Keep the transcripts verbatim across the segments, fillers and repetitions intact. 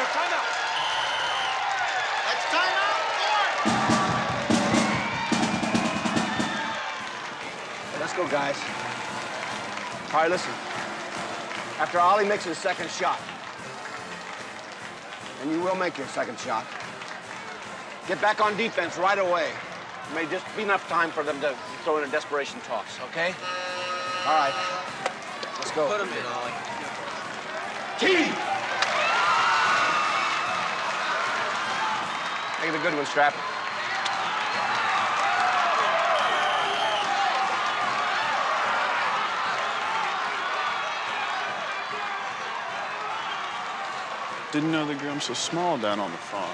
timeout. That's timeout, four. Let's go, guys. All right, listen. After Ollie makes his second shot, and you will make your second shot, get back on defense right away. It may just be enough time for them to throw in a desperation toss, okay? All right. Let's go. Put him in, Ollie. T! Make it a good one, Strap. Didn't know they grew them so small down on the farm.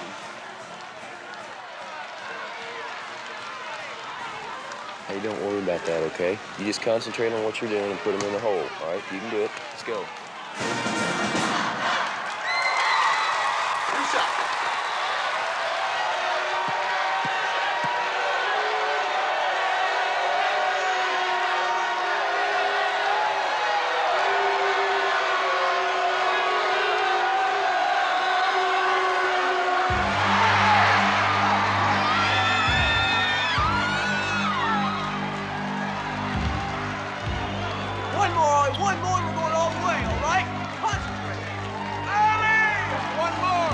Hey, don't worry about that, okay? You just concentrate on what you're doing and put them in the hole, all right? You can do it. Let's go. Two shots. One more, Ollie. One more. We're going all the way, all right? Concentrate. Ollie! One more.